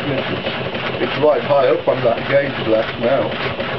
It's right high up on that gauge blast now.